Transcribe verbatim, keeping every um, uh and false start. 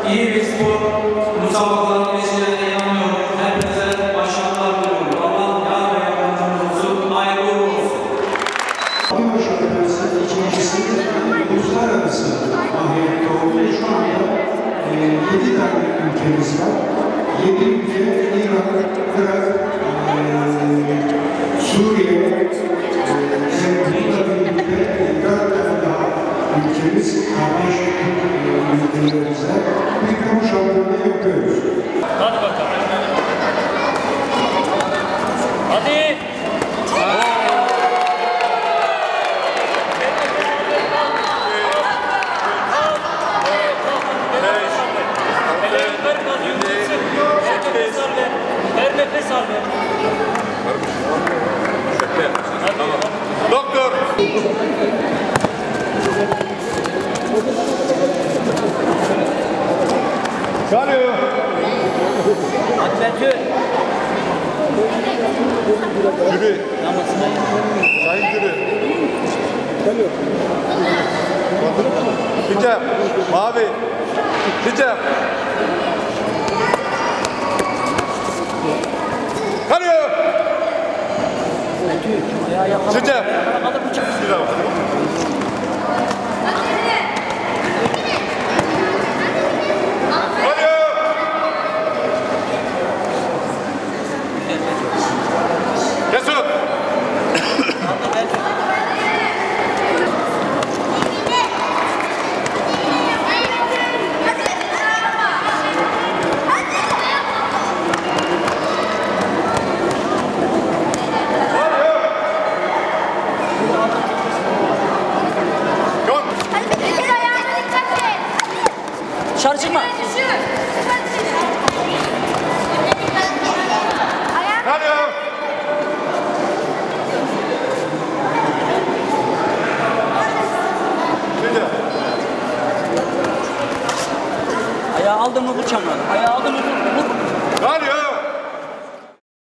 iyi bir spor müsabakaların geçeceğine inanıyorum. Hepinize başarılar diliyorum. Allah yar ve yardımcınız olsun. Hayırlı olsun. Avrupa Şampiyonası ikincisi uluslararası mahiyette oldu. Şu anda e, yedi tane ülkemiz var. Yedi ülke İran, Irak, e, Suriye, e, bununla birlikte dört tane daha ülkemiz, kardeş ülkelerimizle bir kamu şampiyonu yapıyoruz. Hadi bakalım. Hadi. Her nefes al ver. Doktor. Çalıyor. Atletör. Jüri. Sayın jüri. Çalıyor. Hicap. Mavi. Hicap. Kalıyor. Hicap. Cesur. Dışarı çıkma. Kalıyor. Ayağı aldın mı bıçağını? Ayağı aldın mı vur. Kalıyor.